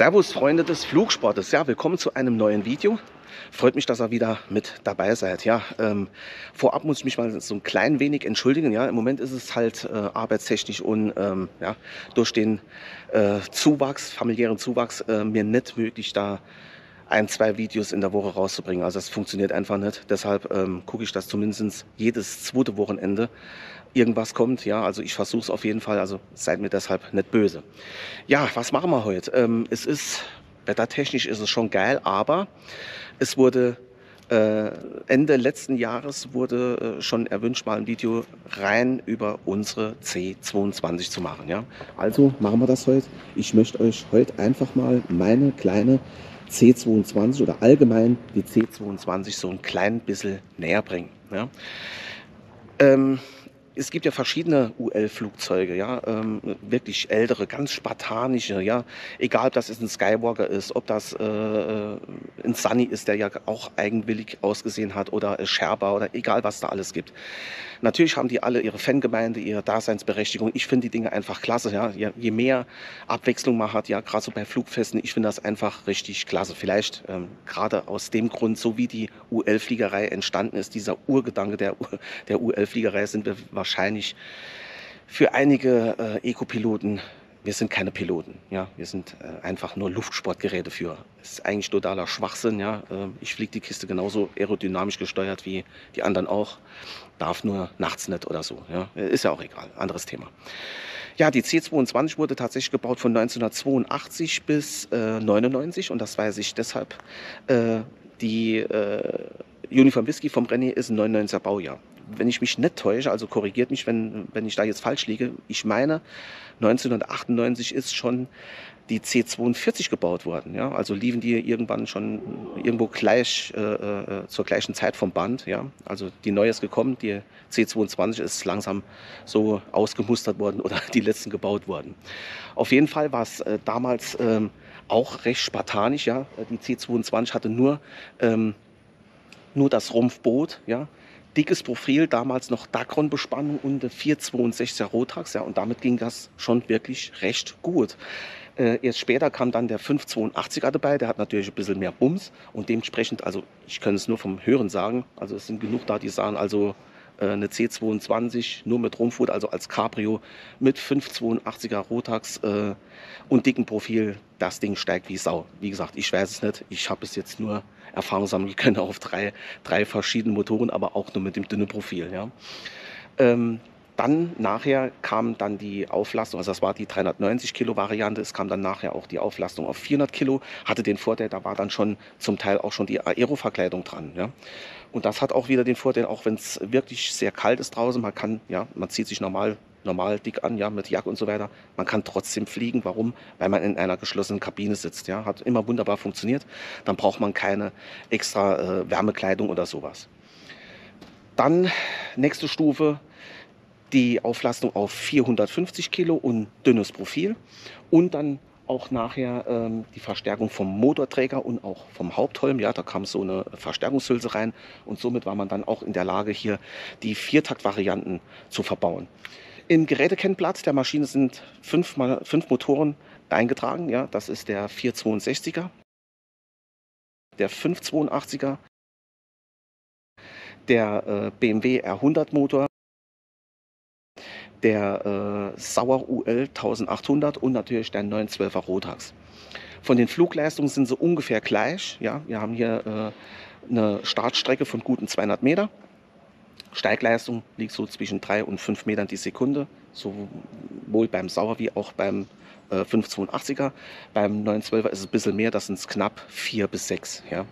Servus Freunde des Flugsportes, ja, willkommen zu einem neuen Video. Freut mich, dass ihr wieder mit dabei seid. Ja, vorab muss ich mich mal so ein klein wenig entschuldigen. Ja, im Moment ist es halt arbeitstechnisch und ja, durch den familiären Zuwachs, mir nicht möglich, da ein, zwei Videos in der Woche rauszubringen. Also das funktioniert einfach nicht. Deshalb gucke ich, dass zumindest jedes zweite Wochenende irgendwas kommt. Ja, also ich versuche es auf jeden Fall. Also seid mir deshalb nicht böse. Ja, was machen wir heute? Wettertechnisch ist es schon geil, aber es wurde Ende letzten Jahres wurde schon erwünscht, mal ein Video rein über unsere C22 zu machen. Ja? Also machen wir das heute. Ich möchte euch heute einfach mal meine kleine C22 oder allgemein die C22 so ein klein bisschen näher bringen. Ja? Es gibt ja verschiedene UL-Flugzeuge, ja, wirklich ältere, ganz spartanische, ja, egal ob das ein Skywalker ist, ob das ein Sunny ist, der ja auch eigenwillig ausgesehen hat, oder Sherpa oder egal was da alles gibt. Natürlich haben die alle ihre Fangemeinde, ihre Daseinsberechtigung. Ich finde die Dinge einfach klasse, ja, je mehr Abwechslung man hat, ja, gerade so bei Flugfesten, ich finde das einfach richtig klasse. Vielleicht gerade aus dem Grund, so wie die UL-Fliegerei entstanden ist, dieser Urgedanke der UL-Fliegerei, sind wir wahrscheinlich für einige Eco-Piloten, wir sind keine Piloten, ja, wir sind einfach nur Luftsportgeräteführer. Das ist eigentlich totaler Schwachsinn, ja. Ich fliege die Kiste genauso aerodynamisch gesteuert wie die anderen auch, darf nur nachts nicht oder so, ja. Ist ja auch egal, anderes Thema. Ja, die C22 wurde tatsächlich gebaut von 1982 bis 99 und das weiß ich deshalb. Die Uniform Whisky vom René ist ein 99er Baujahr. Wenn ich mich nicht täusche, also korrigiert mich, wenn ich da jetzt falsch liege, ich meine, 1998 ist schon die C42 gebaut worden. Ja? Also liefen die irgendwann schon irgendwo gleich zur gleichen Zeit vom Band. Ja? Also die neue ist gekommen, die C22 ist langsam so ausgemustert worden oder die letzten gebaut worden. Auf jeden Fall war es damals auch recht spartanisch. Ja? Die C22 hatte nur das Rumpfboot, ja, dickes Profil, damals noch Dacron-Bespannung und 462er Rotax, ja, und damit ging das schon wirklich recht gut. Erst später kam dann der 582er dabei, der hat natürlich ein bisschen mehr Bums und dementsprechend, also ich kann es nur vom Hören sagen, also es sind genug da, die sagen, also eine C22 nur mit Rumpfboot, also als Cabrio mit 582er Rotax und dicken Profil, das Ding steigt wie Sau. Wie gesagt, ich weiß es nicht, ich habe es jetzt nur Erfahrung sammeln können auf drei verschiedenen Motoren, aber auch nur mit dem dünnen Profil. Ja. Dann nachher kam dann die Auflastung, also das war die 390 Kilo Variante, es kam dann nachher auch die Auflastung auf 400 Kilo, hatte den Vorteil, da war dann schon zum Teil auch schon die Aeroverkleidung dran. Ja. Und das hat auch wieder den Vorteil, auch wenn es wirklich sehr kalt ist draußen, man zieht sich normal dick an, ja, mit Jacke und so weiter. Man kann trotzdem fliegen. Warum? Weil man in einer geschlossenen Kabine sitzt. Ja, hat immer wunderbar funktioniert. Dann braucht man keine extra Wärmekleidung oder sowas. Dann nächste Stufe, die Auflastung auf 450 Kilo und dünnes Profil. Und dann auch nachher die Verstärkung vom Motorträger und auch vom Hauptholm. Ja, da kam so eine Verstärkungshülse rein und somit war man dann auch in der Lage, hier die Viertakt-Varianten zu verbauen. Im Gerätekennblatt der Maschine sind 5 Motoren eingetragen. Ja, das ist der 462er, der 582er, der BMW R100 Motor, der Sauer UL 1800 und natürlich der 912er Rotax. Von den Flugleistungen sind sie ungefähr gleich. Ja, wir haben hier eine Startstrecke von guten 200 Meter. Steigleistung liegt so zwischen 3 und 5 Metern die Sekunde, sowohl beim Sauer wie auch beim 582er. Beim 912er ist es ein bisschen mehr, das sind knapp 4 bis 6. Ja.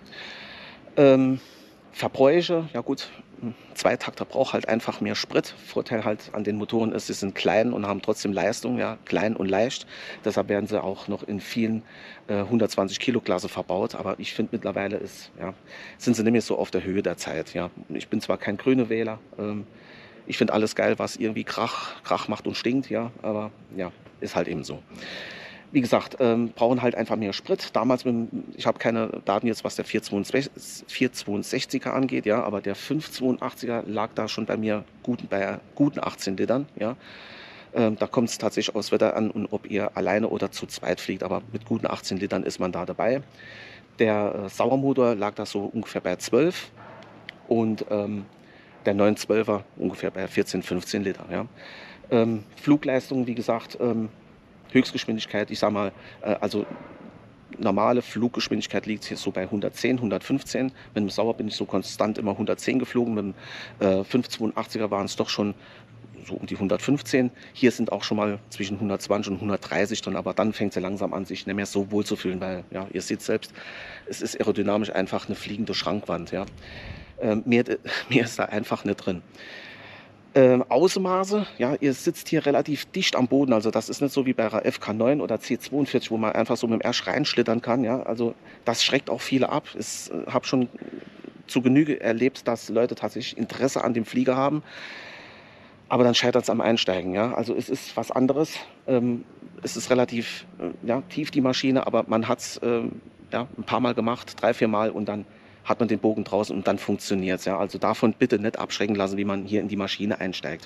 Verbräuche, ja gut, Zweitakter braucht halt einfach mehr Sprit. Vorteil halt an den Motoren ist, sie sind klein und haben trotzdem Leistung, ja, klein und leicht. Deshalb werden sie auch noch in vielen 120 Kilo Klasse verbaut. Aber ich finde mittlerweile sind sie nicht mehr so auf der Höhe der Zeit. Ja. Ich bin zwar kein grüner Wähler, ich finde alles geil, was irgendwie Krach macht und stinkt, ja, aber ja, ist halt eben so. Wie gesagt, brauchen halt einfach mehr Sprit. Damals, ich habe keine Daten jetzt, was der 462er angeht, ja, aber der 582er lag da schon bei mir bei guten 18 Litern, ja. Da kommt es tatsächlich aufs Wetter an und ob ihr alleine oder zu zweit fliegt. Aber mit guten 18 Litern ist man da dabei. Der Sauermotor lag da so ungefähr bei 12 und der 912er ungefähr bei 14, 15 Liter. Ja. Flugleistung, wie gesagt, Höchstgeschwindigkeit, ich sag mal, also normale Fluggeschwindigkeit liegt hier so bei 110, 115. Mit dem Sauer bin ich so konstant immer 110 geflogen. Mit dem 582er waren es doch schon so um die 115. Hier sind auch schon mal zwischen 120 und 130 drin, aber dann fängt es ja langsam an, sich nicht mehr so wohl zu fühlen, weil ja, ihr seht selbst, es ist aerodynamisch einfach eine fliegende Schrankwand. Ja. Mehr, mehr ist da einfach nicht drin. Außenmaße, ja, ihr sitzt hier relativ dicht am Boden, also das ist nicht so wie bei einer FK9 oder C42, wo man einfach so mit dem Ersch reinschlittern kann, ja, also das schreckt auch viele ab. Ich habe schon zu Genüge erlebt, dass Leute tatsächlich Interesse an dem Flieger haben, aber dann scheitert es am Einsteigen, ja, also es ist was anderes, es ist relativ ja, tief die Maschine, aber man hat es ja, ein paar Mal gemacht, 3, 4 Mal und dann hat man den Bogen draußen und dann funktioniert es. Ja? Also davon bitte nicht abschrecken lassen, wie man hier in die Maschine einsteigt.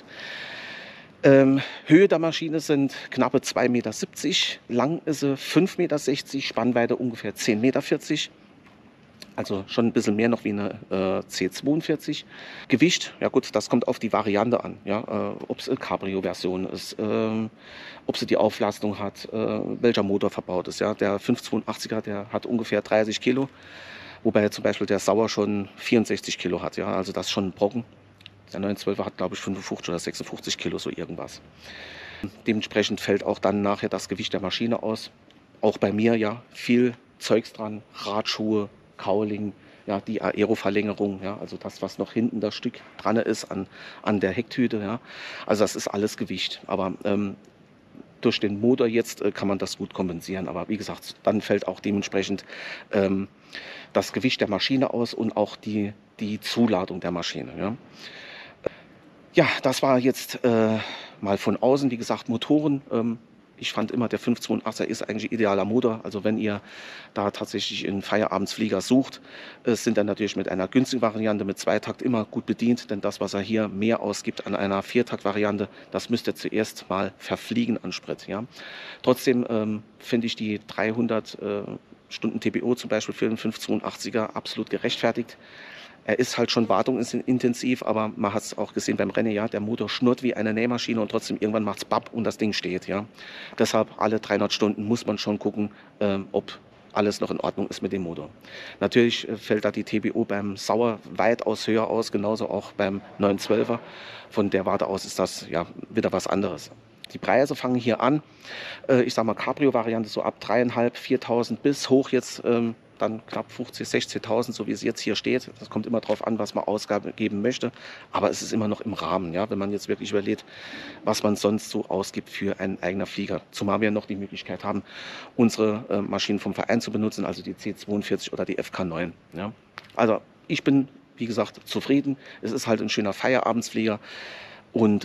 Höhe der Maschine sind knappe 2,70 Meter, lang ist sie 5,60 Meter, Spannweite ungefähr 10,40 Meter. Also schon ein bisschen mehr noch wie eine C42. Gewicht, ja gut, das kommt auf die Variante an. Ja? Ob es eine Cabrio-Version ist, ob sie die Auflastung hat, welcher Motor verbaut ist. Ja? Der 582er, der hat ungefähr 30 Kilo. Wobei zum Beispiel der Sauer schon 64 Kilo hat, ja, also das ist schon ein Brocken. Der 912er hat, glaube ich, 55 oder 56 Kilo, so irgendwas. Dementsprechend fällt auch dann nachher das Gewicht der Maschine aus. Auch bei mir, ja, viel Zeugs dran, Radschuhe, Cowling, ja, die Aeroverlängerung, ja, also das, was noch hinten das Stück dran ist an der Hecktüte, ja. Also das ist alles Gewicht, aber durch den Motor jetzt kann man das gut kompensieren. Aber wie gesagt, dann fällt auch dementsprechend das Gewicht der Maschine aus und auch die Zuladung der Maschine. Ja, ja das war jetzt mal von außen. Wie gesagt, Motoren. Ich fand immer, der 582er ist eigentlich ein idealer Motor. Also wenn ihr da tatsächlich einen Feierabendsflieger sucht, sind dann natürlich mit einer günstigen Variante mit Zweitakt immer gut bedient. Denn das, was er hier mehr ausgibt an einer Viertakt-Variante, das müsst ihr zuerst mal verfliegen an Sprit. Ja. Trotzdem finde ich die 300 Stunden TPO zum Beispiel für den 582er absolut gerechtfertigt. Er ist halt schon wartungsintensiv, aber man hat es auch gesehen beim Rennen, ja, der Motor schnurrt wie eine Nähmaschine und trotzdem irgendwann macht es bapp und das Ding steht, ja. Deshalb alle 300 Stunden muss man schon gucken, ob alles noch in Ordnung ist mit dem Motor. Natürlich fällt da die TPO beim Sauer weitaus höher aus, genauso auch beim 912er. Von der Warte aus ist das ja wieder was anderes. Die Preise fangen hier an, ich sage mal Cabrio-Variante so ab 3.500, 4.000 bis hoch jetzt dann knapp 50.000, 16.000, so wie es jetzt hier steht. Das kommt immer darauf an, was man ausgeben möchte, aber es ist immer noch im Rahmen, ja, wenn man jetzt wirklich überlegt, was man sonst so ausgibt für einen eigenen Flieger. Zumal wir noch die Möglichkeit haben, unsere Maschinen vom Verein zu benutzen, also die C42 oder die FK9. Ja. Also ich bin, wie gesagt, zufrieden. Es ist halt ein schöner Feierabendsflieger und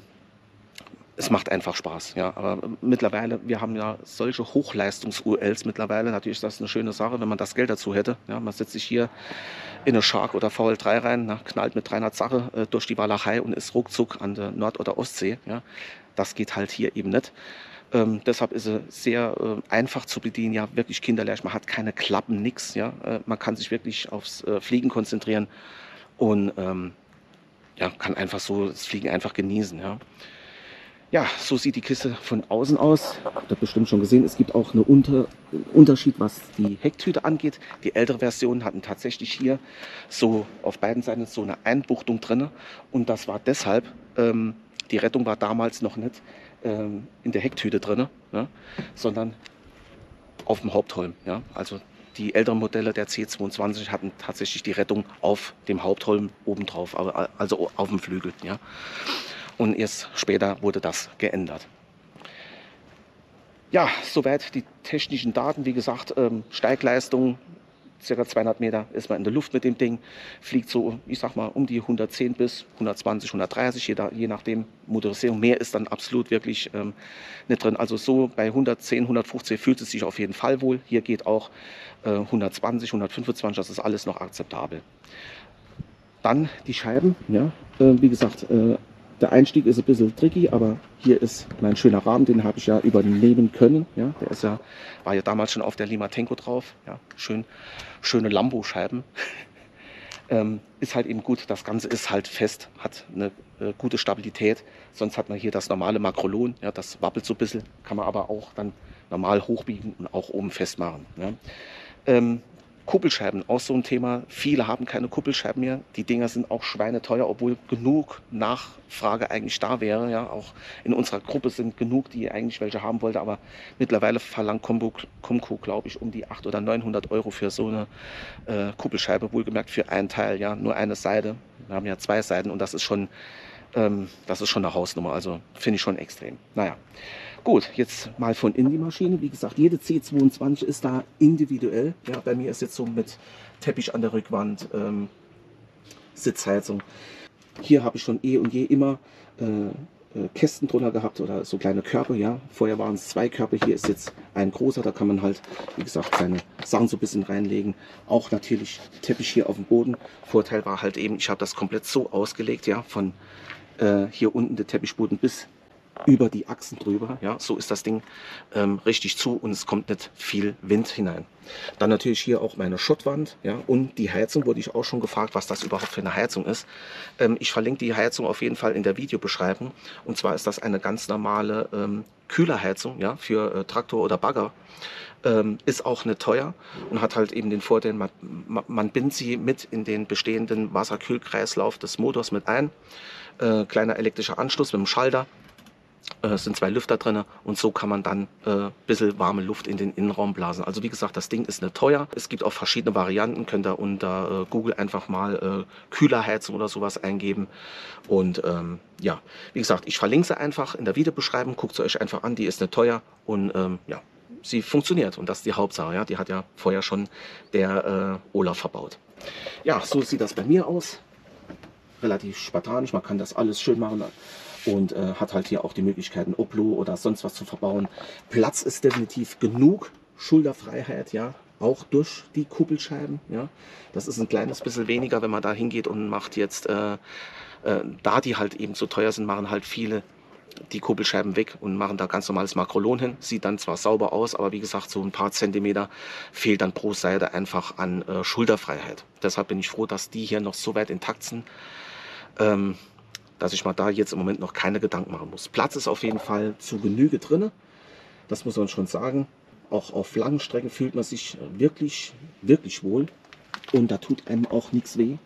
es macht einfach Spaß, ja. Aber mittlerweile, wir haben ja solche Hochleistungs-ULs mittlerweile. Natürlich ist das eine schöne Sache, wenn man das Geld dazu hätte. Ja, man setzt sich hier in eine Shark oder VL3 rein, na, knallt mit 300 Sache durch die Walachei und ist ruckzuck an der Nord- oder Ostsee. Ja. Das geht halt hier eben nicht. Deshalb ist es sehr einfach zu bedienen, ja, wirklich kinderleicht. Man hat keine Klappen, nix. Ja. Man kann sich wirklich aufs Fliegen konzentrieren und ja, kann einfach so das Fliegen einfach genießen. Ja. Ja, so sieht die Kiste von außen aus. Habt ihr bestimmt schon gesehen. Es gibt auch einen Unterschied, was die Hecktüte angeht. Die ältere Version hatten tatsächlich hier so auf beiden Seiten so eine Einbuchtung drin. Und das war deshalb, die Rettung war damals noch nicht in der Hecktüte drin, ne, sondern auf dem Hauptholm. Ja. Also die älteren Modelle der C22 hatten tatsächlich die Rettung auf dem Hauptholm obendrauf, also auf dem Flügel. Ja. Und erst später wurde das geändert. Ja, soweit die technischen Daten. Wie gesagt, Steigleistung, ca. 200 Meter ist man in der Luft mit dem Ding. Fliegt so, ich sag mal, um die 110 bis 120, 130, je nachdem Motorisierung. Mehr ist dann absolut wirklich nicht drin. Also so bei 110, 150 fühlt es sich auf jeden Fall wohl. Hier geht auch 120, 125, das ist alles noch akzeptabel. Dann die Scheiben, ja, wie gesagt, Der Einstieg ist ein bisschen tricky, aber hier ist mein schöner Rahmen, den habe ich ja übernehmen können. Ja, der ist ja, war ja damals schon auf der Limatenko drauf. Ja, schöne Lambo-Scheiben. Ist halt eben gut, das Ganze ist halt fest, hat eine gute Stabilität. Sonst hat man hier das normale Makrolon, ja, das wabbelt so ein bisschen, kann man aber auch dann normal hochbiegen und auch oben festmachen. Ja. Kuppelscheiben, auch so ein Thema. Viele haben keine Kuppelscheiben mehr. Die Dinger sind auch schweineteuer, obwohl genug Nachfrage eigentlich da wäre. Ja, auch in unserer Gruppe sind genug, die eigentlich welche haben wollte. Aber mittlerweile verlangt Comco, glaube ich, um die 800 oder 900 Euro für so eine Kuppelscheibe. Wohlgemerkt für einen Teil, ja, nur eine Seite. Wir haben ja 2 Seiten und das ist schon eine Hausnummer. Also finde ich schon extrem. Naja. Gut, jetzt mal von in die Maschine. Wie gesagt, jede C22 ist da individuell. Ja, bei mir ist jetzt so mit Teppich an der Rückwand, Sitzheizung. Hier habe ich schon eh und je immer Kästen drunter gehabt oder so kleine Körper. Ja, vorher waren es 2 Körper. Hier ist jetzt ein großer. Da kann man halt, wie gesagt, seine Sachen so ein bisschen reinlegen. Auch natürlich Teppich hier auf dem Boden. Vorteil war halt eben, ich habe das komplett so ausgelegt, ja, von hier unten der Teppichboden bis über die Achsen drüber. Ja, so ist das Ding richtig zu und es kommt nicht viel Wind hinein. Dann natürlich hier auch meine Schottwand, ja, und die Heizung wurde ich auch schon gefragt, was das überhaupt für eine Heizung ist. Ich verlinke die Heizung auf jeden Fall in der Videobeschreibung. Und zwar ist das eine ganz normale Kühlerheizung, ja, für Traktor oder Bagger. Ist auch nicht teuer und hat halt eben den Vorteil, man bindet sie mit in den bestehenden Wasserkühlkreislauf des Motors mit ein. Kleiner elektrischer Anschluss mit dem Schalter. Es sind 2 Lüfter drin und so kann man dann ein bisschen warme Luft in den Innenraum blasen. Also wie gesagt, das Ding ist nicht teuer. Es gibt auch verschiedene Varianten. Könnt ihr unter Google einfach mal Kühlerheizung oder sowas eingeben. Und ja, wie gesagt, ich verlinke sie einfach in der Videobeschreibung. Guckt sie euch einfach an, die ist nicht teuer und ja, sie funktioniert. Und das ist die Hauptsache. Ja? Die hat ja vorher schon der Olaf verbaut. Ja, so sieht das bei mir aus. Relativ spartanisch, man kann das alles schön machen. Und hat halt hier auch die Möglichkeiten, Oplo oder sonst was zu verbauen. Platz ist definitiv genug, Schulterfreiheit, ja, auch durch die Kuppelscheiben. Ja. Das ist ein kleines bisschen weniger, wenn man da hingeht und macht jetzt, da die halt eben so teuer sind, machen halt viele die Kuppelscheiben weg und machen da ganz normales Makrolon hin. Sieht dann zwar sauber aus, aber wie gesagt, so ein paar Zentimeter fehlt dann pro Seite einfach an Schulterfreiheit. Deshalb bin ich froh, dass die hier noch so weit intakt sind. Dass ich mal da jetzt im Moment noch keine Gedanken machen muss. Platz ist auf jeden Fall zu Genüge drin. Das muss man schon sagen. Auch auf langen Strecken fühlt man sich wirklich, wirklich wohl. Und da tut einem auch nichts weh.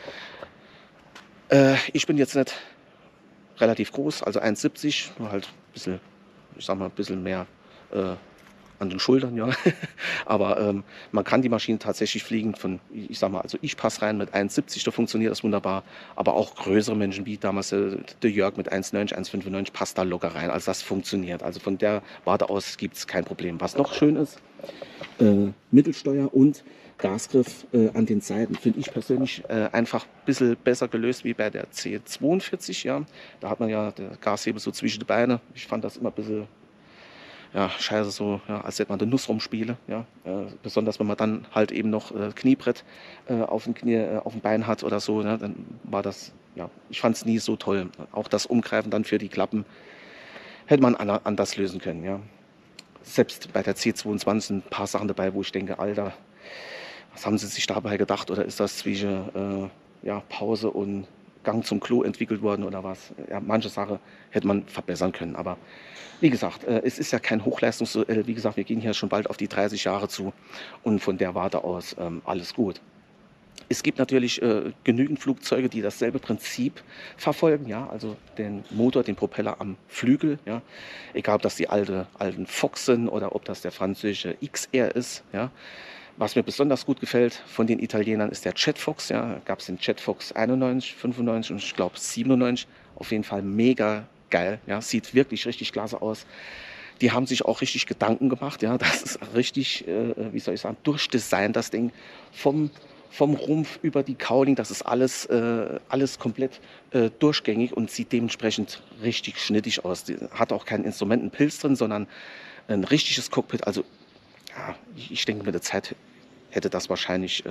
Ich bin jetzt nicht relativ groß, also 1,70, nur halt ein bisschen, ich sag mal, ein bisschen mehr an den Schultern, ja. Aber man kann die Maschine tatsächlich fliegen von, ich sag mal, also ich passe rein mit 1,70, da funktioniert das wunderbar. Aber auch größere Menschen wie damals der Jörg mit 1,90, 1,95 passt da locker rein. Also das funktioniert. Also von der Warte aus gibt es kein Problem. Was noch schön ist, Mittelsteuer und Gasgriff an den Seiten finde ich persönlich einfach ein bisschen besser gelöst wie bei der C42. Ja. Da hat man ja der Gashebel so zwischen die Beine. Ich fand das immer ein bisschen, ja, scheiße, so, ja, als hätte man eine Nuss rumspiele. Ja. Besonders wenn man dann halt eben noch Kniebrett auf dem Bein hat oder so, ne, dann war das, ja, ich fand es nie so toll. Auch das Umgreifen dann für die Klappen hätte man anders lösen können. Ja. Selbst bei der C22 sind ein paar Sachen dabei, wo ich denke, Alter, was haben sie sich dabei gedacht? Oder ist das zwischen ja, Pause und Gang zum Klo entwickelt worden oder was? Ja, manche Sachen hätte man verbessern können. Aber wie gesagt, es ist ja kein Hochleistungsduell. Wie gesagt, wir gehen hier schon bald auf die 30 Jahre zu. Und von der Warte aus alles gut. Es gibt natürlich genügend Flugzeuge, die dasselbe Prinzip verfolgen, ja, also den Motor, den Propeller am Flügel, ja, egal ob das die alten Fox sind oder ob das der französische XR ist, ja. Was mir besonders gut gefällt von den Italienern ist der Jet Fox, ja, gab es den Jet Fox 91, 95 und ich glaube 97, auf jeden Fall mega geil, ja, sieht wirklich richtig klasse aus. Die haben sich auch richtig Gedanken gemacht, ja, das ist richtig, wie soll ich sagen, durchdesignt, das Ding vom Rumpf über die Cowling, das ist alles komplett durchgängig und sieht dementsprechend richtig schnittig aus. Die hat auch keinen Instrumentenpilz drin, sondern ein richtiges Cockpit. Also ja, ich denke, mit der Zeit hätte das wahrscheinlich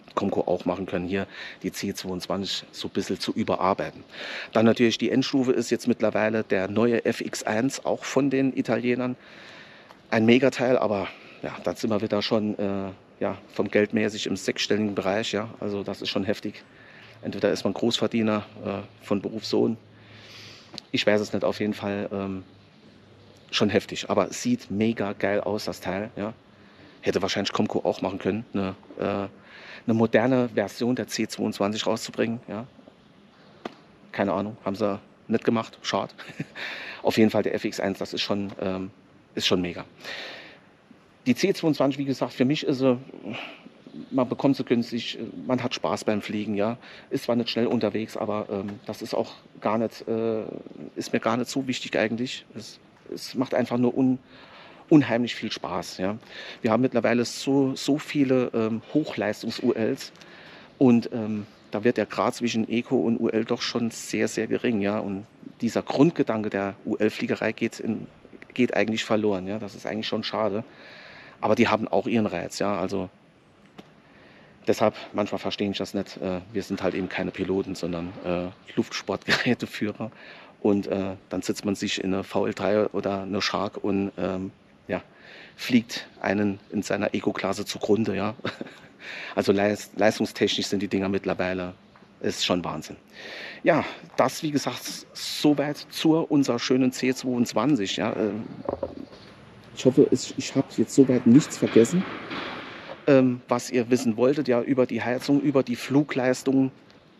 Comco auch machen können, hier die C22 so ein bisschen zu überarbeiten. Dann natürlich die Endstufe ist jetzt mittlerweile der neue FX1, auch von den Italienern. Ein Megateil, aber ja, da sind wir wieder schon ja, vom Geldmäßig im sechsstelligen Bereich. Ja, also das ist schon heftig. Entweder ist man Großverdiener von Berufssohn. Ich weiß es nicht, auf jeden Fall schon heftig. Aber es sieht mega geil aus, das Teil. Ja. Hätte wahrscheinlich Comco auch machen können, eine moderne Version der C22 rauszubringen. Ja. Keine Ahnung, haben sie nicht gemacht. Schade. Auf jeden Fall der FX1, das ist schon mega. Die C22, wie gesagt, für mich ist sie, man bekommt sie günstig, man hat Spaß beim Fliegen, ja. Ist zwar nicht schnell unterwegs, aber das ist auch gar nicht, ist mir gar nicht so wichtig eigentlich. Es macht einfach nur unheimlich viel Spaß, ja. Wir haben mittlerweile so viele Hochleistungs-ULs und da wird der Grad zwischen Eco und UL doch schon sehr, sehr gering, ja. Und dieser Grundgedanke der UL-Fliegerei geht eigentlich verloren, ja. Das ist eigentlich schon schade. Aber die haben auch ihren Reiz, ja. Also deshalb, manchmal verstehe ich das nicht. Wir sind halt eben keine Piloten, sondern Luftsportgeräteführer. Und dann sitzt man sich in eine VL3 oder eine Shark und ja, fliegt einen in seiner Eco-Klasse zugrunde, ja. Also leistungstechnisch sind die Dinger mittlerweile, ist schon Wahnsinn. Ja, das wie gesagt, soweit zu unserer schönen C22. Ja. Ich hoffe, ich habe jetzt soweit nichts vergessen, was ihr wissen wolltet, ja, über die Heizung, über die Flugleistung,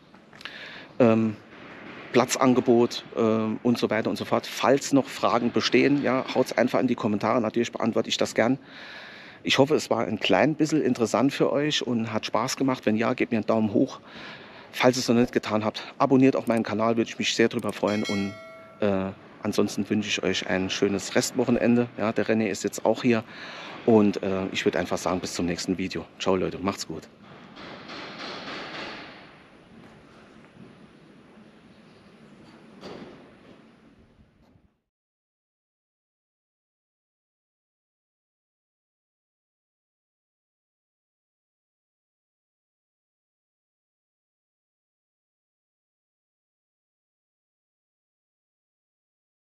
Platzangebot und so weiter und so fort. Falls noch Fragen bestehen, ja, haut es einfach in die Kommentare. Natürlich beantworte ich das gern. Ich hoffe, es war ein klein bisschen interessant für euch und hat Spaß gemacht. Wenn ja, gebt mir einen Daumen hoch. Falls ihr es noch nicht getan habt, abonniert auch meinen Kanal, würde ich mich sehr darüber freuen. Und ansonsten wünsche ich euch ein schönes Restwochenende. Ja, der René ist jetzt auch hier. Und ich würde einfach sagen, bis zum nächsten Video. Ciao Leute, macht's gut.